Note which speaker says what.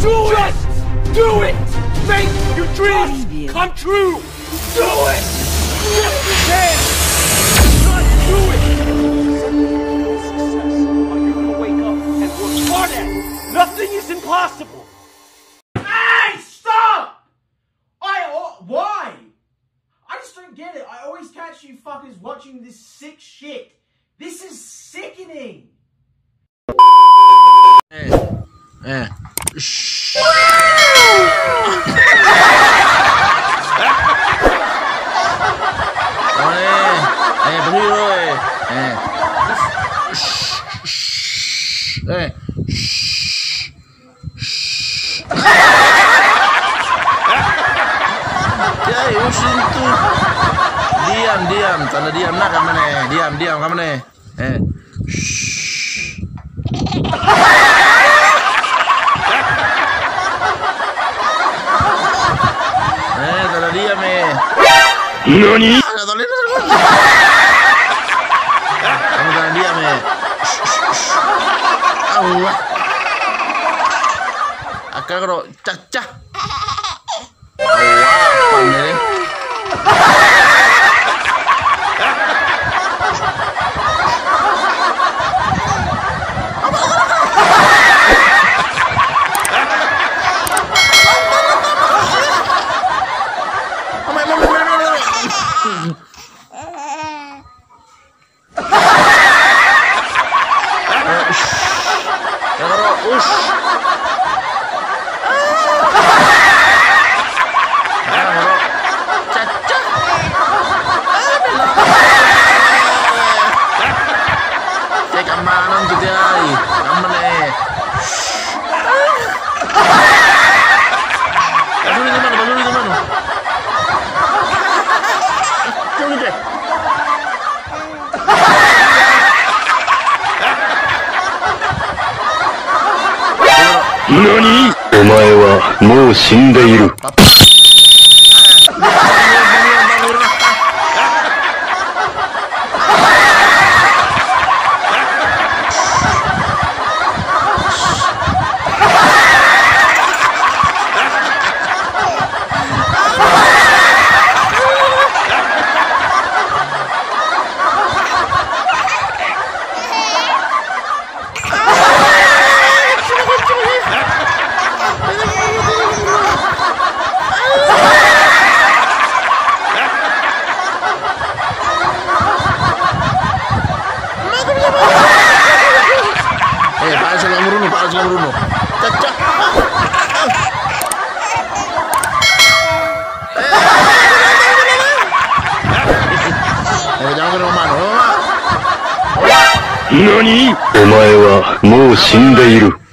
Speaker 1: Do it! Do it! Make your dreams come true! Do it! Yes, you can! Do it! You're gonna wake up and work hard at it. Nothing is impossible!
Speaker 2: Hey, stop! Why? I just don't get it. I always catch you fuckers watching this sick shit. This is sickening.
Speaker 3: Shh. Berdiri rồi. Usin tu. Diam. Tanda diam nak kamu ni. Diam kamu ni. Tanda diam Nani? Kamu tanda diam Allah. Akan kau cacah. Allah, ni.
Speaker 4: NANI?! お前はもう死んでいる。
Speaker 3: Bruno. Cacak. Jangan ke rumah. NANI?! お前はもう死んでいる。